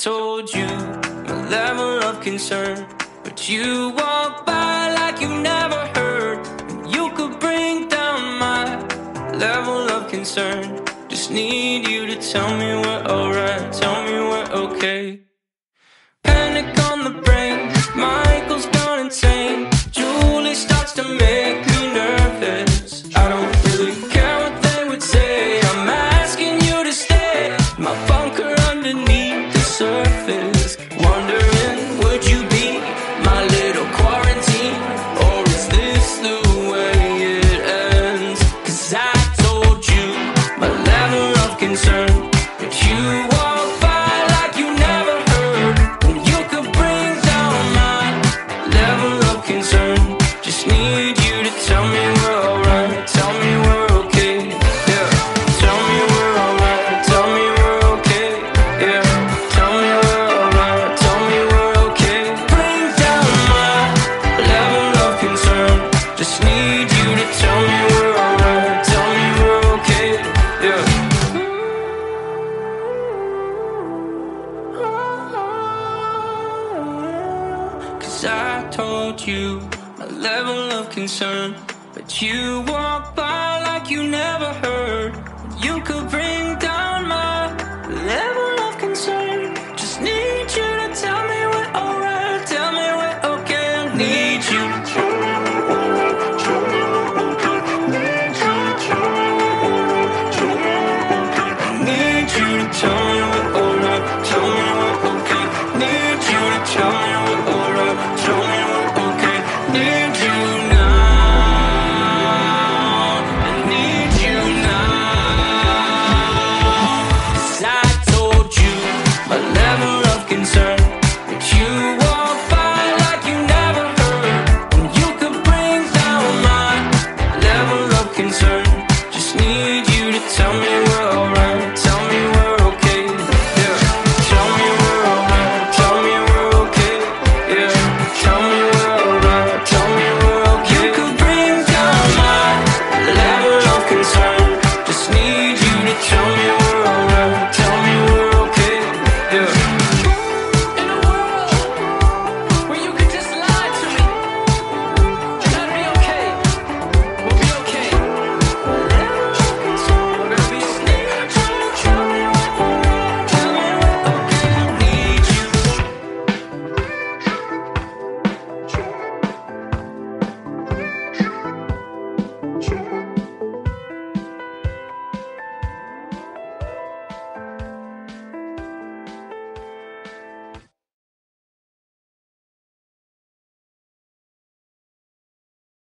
told you my level of concern, but you walk by like you never heard. And you could bring down my level of concern. Just need you to tell me we're alright, tell me we're okay. Panic on the brain, Michael's gone insane. Julie starts to make me nervous. I don't really care what they would say. I'm asking you to stay. My bunker underneath the surface. Wondering, would you be my little quarantine? Or is this the way it ends? 'Cause I told you my level of concern, but you walk by like you never heard. And you could bring down my level of concern. Just need you to tell me we're alright, tell me we're okay, yeah. Tell me we're alright, tell me we're okay, yeah. Tell me we're alright, tell me we're okay. Bring down my level of concern. Just need you to tell me we're alright, tell me we're okay, yeah. 'Cause I told you my level of concern, but you walk by like you never heard. You could bring down my level of concern. Just need you to tell me we're alright, tell me we're okay. I need you to tell me we're alright, tell me we're okay. Need you to tell me we're alright, tell me we're okay. I need you to tell me we're alright, tell me we're okay. Need you to tell me we're alright, tell me we're okay. Need you.